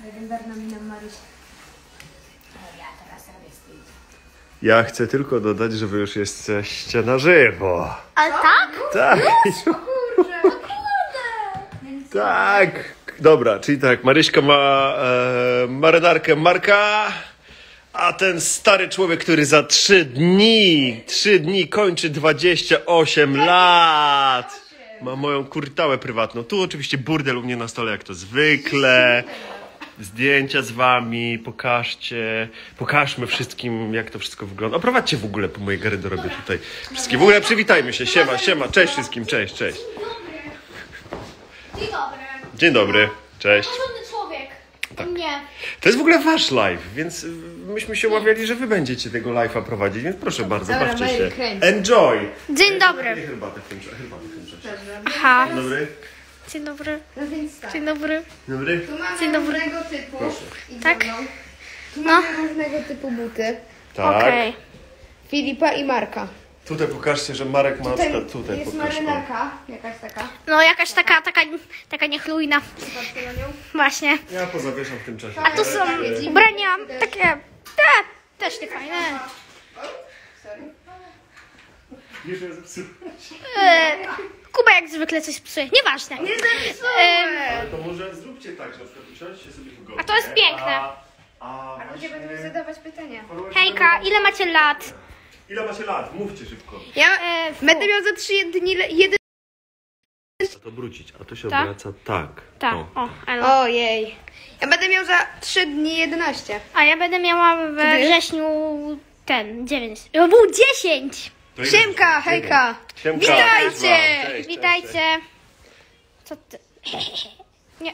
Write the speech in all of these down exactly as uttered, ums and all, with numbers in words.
Legendarna mina Marysi. Ja teraz robię zdjęcie. Ja chcę tylko dodać, że wy już jesteście na żywo. Ale tak? Tak. Kurczę. Tak. Dobra, czyli tak, Maryśka ma e, marynarkę Marka, a ten stary człowiek, który za trzy dni, trzy dni kończy dwadzieścia osiem lat, ma moją kurtałę prywatną. Tu oczywiście burdel u mnie na stole, jak to zwykle. Zdjęcia z wami, pokażcie, pokażmy wszystkim, jak to wszystko wygląda. Oprowadźcie w ogóle po mojej garderobie tutaj. Wszystkim, w ogóle przywitajmy się, siema, siema, cześć wszystkim, cześć, cześć. Dzień dobry. Dzień dobry, cześć. Porządny człowiek. Tak. Nie. To jest w ogóle wasz live, więc myśmy się umawiali, że wy będziecie tego live'a prowadzić, więc proszę bardzo, Dobra, bawcie Mary, się. kręć. Enjoy! Dzień dobry. Herbatę w tym czasie, herbatę w tym czasie. Aha. Dzień dobry. Dzień dobry. No więc tak. Dzień dobry. Dzień dobry. Tu mamy Dzień dobry. różnego typu. I Tak? za mną. Tu No. mamy różnego typu buty. Tak. Okej. Filipa i Marka. Tutaj pokażcie, że Marek ma na Tutaj, przykład tutaj jest pokaż. o. marynarka, jakaś taka. No jakaś taka, taka, taka niechlujna. Zobaczcie na nią. Właśnie. Ja pozawieszam w tym czasie. A tu są Takie ubrania takie, te, też nie fajne. Sorry. Nie, że zepsułeś. E, Kuba jak zwykle coś psuje. Nieważne. Nie E, Ale to może zróbcie tak, że na przykład usiądźcie sobie wygodnie. A to jest piękne. A, a A ludzie właśnie... będą zadawać pytania. hejka, ile macie lat? Ile macie lat? Mówcie szybko. Ja E, fu. będę miał za trzy dni jeden. A to wrócić, a to się Tak? obraca tak. Tak, O. o, elo. Ojej. Ja będę miał za trzy dni jedenaście. A ja będę miała we Kiedy? wrześniu ten, dziewięć. O, był dziesięć! To ile Siemka, jest? hejka. Siemka. Witajcie. Cześć wam. Cześć, cześć, Witajcie. Co ty? Nie.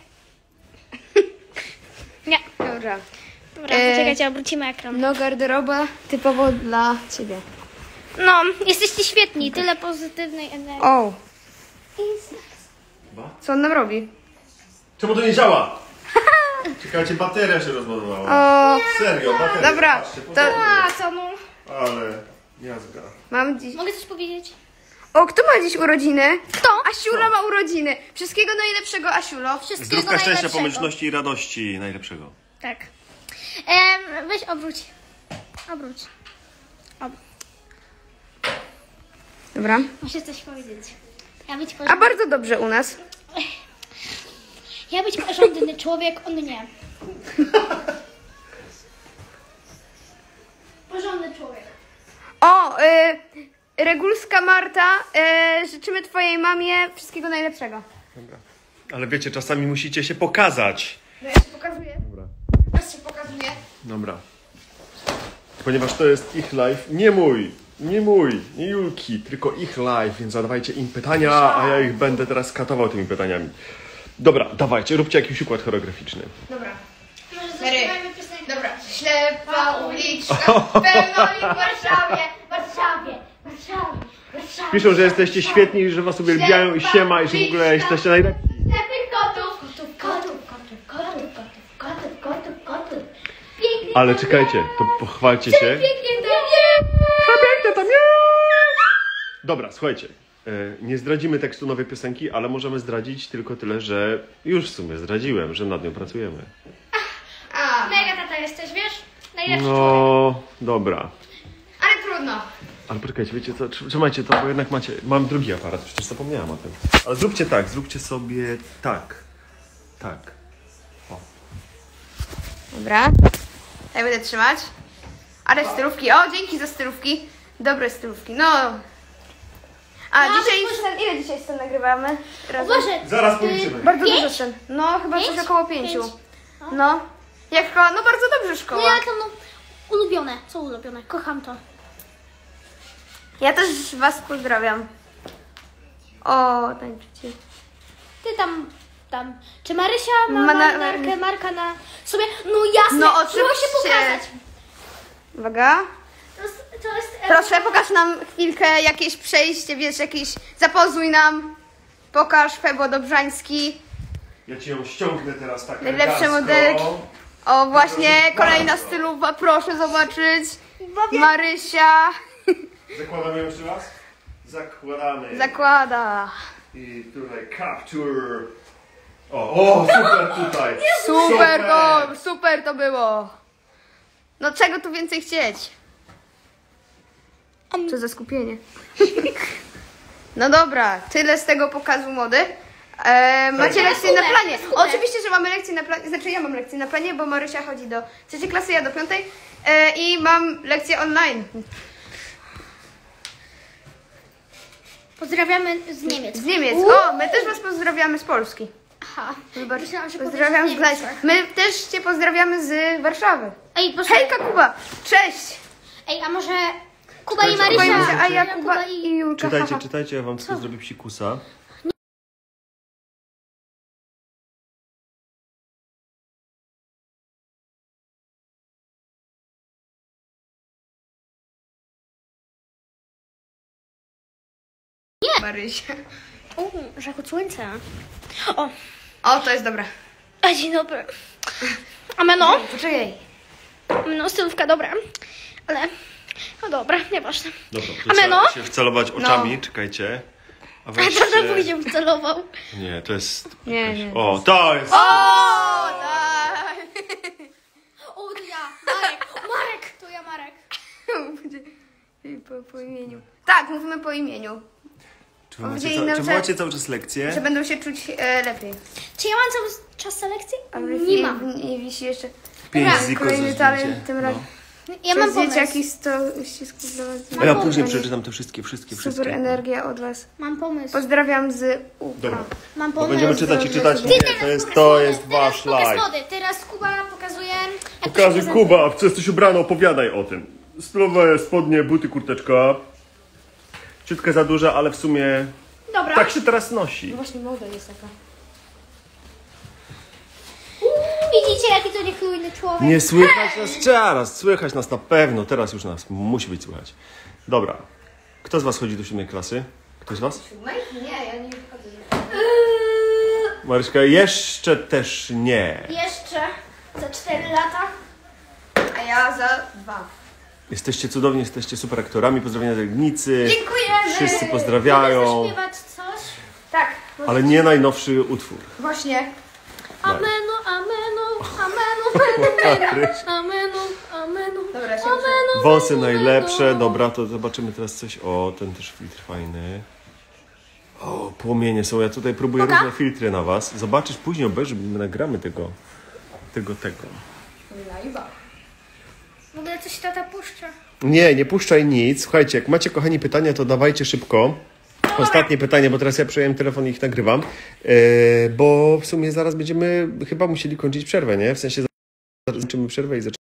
Nie. Dobra. Dobra, E, poczekajcie, obrócimy ekran. No garderoba typowo dla ciebie. No, jesteście świetni, tyle pozytywnej energii. O, Ba? co on nam robi? Czemu to nie działa? Czekajcie, bateria się rozładowała. O, Serio, bateria. Dobra, Patrzcie, to- pozory. A, co no? Ale jazga. mam dziś... Mogę coś powiedzieć? O, kto ma dziś urodziny? Kto? Asiula ma urodziny. Wszystkiego najlepszego, Asiulo. Wszystkiego Zdrówka, szczęścia, najlepszego. pomyślności i radości najlepszego. Tak. Em, weź obróć. Obróć. Obróć. Dobra. Muszę coś powiedzieć. Ja być A porządny, bardzo dobrze u nas. ja być porządny człowiek, on nie. Porządny człowiek. O, y, Regulska Marta, y, życzymy twojej mamie wszystkiego najlepszego. Dobra. Ale wiecie, czasami musicie się pokazać. No ja się pokazuję. Dobra. Teraz się pokazuję. Dobra. Ponieważ to jest ich live, nie mój, nie mój, nie Julki, tylko ich live, więc zadawajcie im pytania, a ja ich będę teraz katował tymi pytaniami. Dobra, dawajcie, róbcie jakiś układ choreograficzny. Dobra. Może Mary. zaśpiewajmy piosenkę. Dobra. Ślepa uliczka, pełno i w Warszawie, Warszawie, Warszawie, Warszawie. Piszą, że jesteście świetni, że was uwielbiają i siema i że w ogóle jesteście najlepsi. Ślepych kotów, kotów, kotów, kotów, kotów, kotów, kotów, kotów, kotów. Pięknie. Ale czekajcie, to pochwalcie się. Pięknie to nie. Pięknie tam jest! Dobra, słuchajcie. e, Nie zdradzimy tekstu nowej piosenki, ale możemy zdradzić tylko tyle, że już w sumie zdradziłem, że nad nią pracujemy. A, Mega tata jesteś, wiesz? Najlepszy człowiek. No, dobra. ale trudno. Ale poczekajcie, wiecie co, tr- trzymajcie to, bo jednak macie, mam drugi aparat, przecież zapomniałam o tym. Ale zróbcie tak, zróbcie sobie tak, tak. O. Dobra. Ja będę trzymać. Ale stylówki. O, dzięki za stylówki. Dobre stylówki. No. A No, dzisiaj ale scen, ile dzisiaj scen nagrywamy? Razem? Boże, Zaraz ty- policzymy. Bardzo Pięć? dużo scen. No, chyba coś Pięć? około pięciu. Pięć. No. Jak szkoła? No bardzo dobrze No szkoła. ja to no, ulubione, co ulubione, kocham to. Ja też was pozdrawiam. O, tańczycie. Ty tam, tam, czy Marysia ma, Ma na- marynarkę, Marka na sobie? No jasne, No, trzeba oczywiście. się pokazać. Uwaga. To jest, to jest e, Proszę, pokaż nam chwilkę jakieś przejście, wiesz, jakieś... Zapozuj nam. Pokaż, Febo Dobrzański. Ja ci ją ściągnę teraz tak Najlepsze elegancko. modelki. O, właśnie kolejna stylowa, proszę zobaczyć. Marysia Zakładamy ją jeszcze raz? Zakładamy. zakłada. I tutaj capture. O, o, super tutaj. Super to, super to było. No czego tu więcej chcieć? Co za skupienie. No dobra, tyle z tego pokazu mody. E, macie lekcje na planie. Oczywiście, że mamy lekcje na planie. Znaczy ja mam lekcje na planie, bo Marysia chodzi do trzeciej klasy, ja do piątej. E, I mam lekcje online. Pozdrawiamy z Niemiec. Z Niemiec. O, my też was pozdrawiamy z Polski. Aha. Zobacz, Myślałam, że pozdrawiam z powiesz z Gdańska. Niemiec. My też cię pozdrawiamy z Warszawy. Ej, posłuchaj. Hejka Kuba, cześć. Ej, a może Kuba i Czekajcie, Kuba i Marysia? Marysia, a ja Ja, Kuba i Julka. Czytajcie, haha. czytajcie, ja wam tylko zrobię psikusa. Marysia. O, zachód słońca. O, O, to jest dobre. a dzień dobry. Ameno? Poczekaj. No, stylówka dobra. Ale, no dobra, nieważne. Dobra, A to Meno? trzeba się wcelować oczami, czekajcie. A A weźcie... tata powiedział, celował. Nie, to jest... Nie, jakaś- nie. O, to jest... O, tak. O, to ja, Marek. Marek, to ja, Marek. Po, po imieniu. Tak, mówimy po imieniu. Czy wy macie, Powiedzieli ca... nam, czy wy że- macie cały czas lekcje? Że będą się czuć e, lepiej. Czy ja mam cały czas selekcji? Ale Nie mam. Nie wisi jeszcze. Pięć Dobra, ziko kolejny ze talent zdjęcie. tym razem. Ja mam pomysł. Dzieciaki sto uścisków dla was. A ja Mam później pomysł. przeczytam te wszystkie, wszystkie, wszystkie. Super energia od was. Mam pomysł. Pozdrawiam z ucha. Dobra. Mam Bo pomysł. będziemy czytać i czytać. Ty Nie, teraz to jest, pokaż to mody. jest wasz Teraz pokaż live. mody. Teraz Kuba pokazuje... jak to się Pokażę prezentuje. Kuba, w co jesteś ubrany, opowiadaj o tym. Stylowe spodnie, buty, kurteczka. Ciutkę za duża, ale w sumie Dobra. tak się teraz nosi. Właśnie moda jest taka. Widzicie, jaki to niechlujny człowiek? Nie słychać nas teraz, słychać nas na pewno, teraz już nas musi być słychać. Dobra, kto z was chodzi do siódmej klasy? Ktoś z was? Nie, ja nie wchodzę. Maryśka, jeszcze też nie. Jeszcze za cztery lata. A ja za dwa. Jesteście cudowni, jesteście super aktorami, pozdrowienia z Legnicy. Dziękujemy! Wszyscy Mogę pozdrawiają, zaśpiewać coś? Tak. ale nie najnowszy utwór. Właśnie. Amenu, amenu, amenu, amenu, amenu, amenu, Dobra, się amenu. Wąsy najlepsze, dobra, to zobaczymy teraz coś. O, ten też filtr fajny. O, płomienie są, ja tutaj próbuję Poka? różne filtry na was. Zobaczysz później, obejrzyj, my nagramy tego, tego, tego. W ogóle coś tata puszcza. Nie, nie puszczaj nic. Słuchajcie, jak macie, kochani, pytania, to dawajcie szybko. Ostatnie pytanie, bo teraz ja przejąłem telefon i ich nagrywam. Yy, bo w sumie zaraz będziemy chyba musieli kończyć przerwę, nie? W sensie zaraz zaczniemy przerwę i zaczynamy.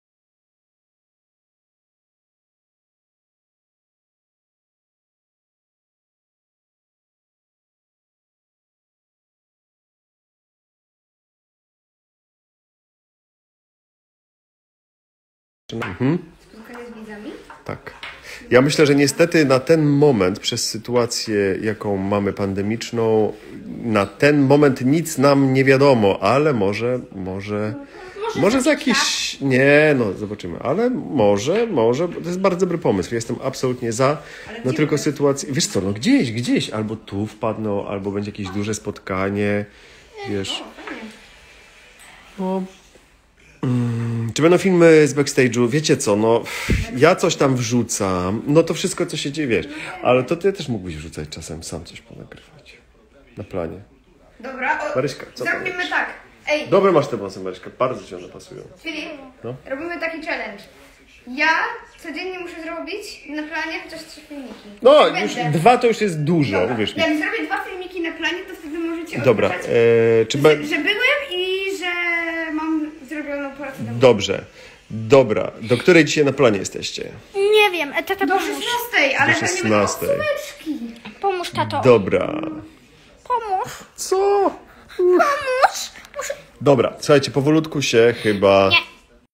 Mhm. Koniec z widzami? Tak. Ja myślę, że niestety na ten moment, przez sytuację, jaką mamy pandemiczną, na ten moment nic nam nie wiadomo, ale może, może, może za jakiś, nie, no zobaczymy, ale może, może, to jest bardzo dobry pomysł, ja jestem absolutnie za, no tylko sytuacja, wiesz co, no gdzieś, gdzieś, albo tu wpadną, albo będzie jakieś duże spotkanie, wiesz, no. Czy będą filmy z backstage'u? Wiecie co, no ja coś tam wrzucam, no to wszystko co się dzieje, wiesz, ale to ty też mógłbyś wrzucać czasem sam coś ponagrywać na planie. Dobra, o, Maryśka, co zrobimy powiesz? tak. Ej, Dobre masz te wąsy, Maryśka, bardzo ci one pasują. Filip, No. robimy taki challenge. Ja codziennie muszę zrobić na planie chociaż trzy filmiki. No, I już będę. dwa to już jest dużo, Dobra, uwierz mi. jak zrobię dwa filmiki na planie, to wtedy możecie Dobra, odpatrzeć, e, czy be... że, że byłem i że mam zrobioną pracę domową. Dobrze, dobra, do której dzisiaj na planie jesteście? Nie wiem, e, tata Do pomóż. szesnastej, ale Do pewnie będą szesnastej. osóbeczki. Pomóż, tato. Dobra, Pomóż. co? Pomóż. Muszę... Dobra, słuchajcie, powolutku się chyba... Nie.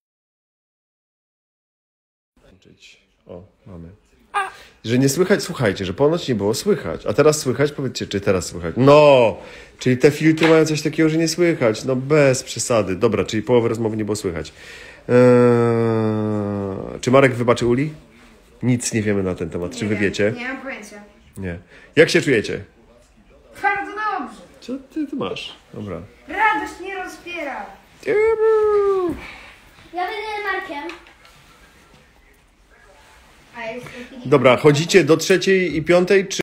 O, mamy. A. Że nie słychać, słuchajcie, że ponoć nie było słychać. A teraz słychać? Powiedzcie, czy teraz słychać? No! Czyli te filtry mają coś takiego, że nie słychać. No bez przesady. Dobra, czyli połowę rozmowy nie było słychać. Eee, czy Marek wybaczy Uli? Nic nie wiemy na ten temat. Czy wy wiem, wiecie? Nie mam pojęcia. Nie. Jak się czujecie? Bardzo dobrze. Co ty tu masz? Dobra. Radość nie rozpiera. Ja będę Markiem. A jest Dobra, chodzicie do trzeciej i piątej, czy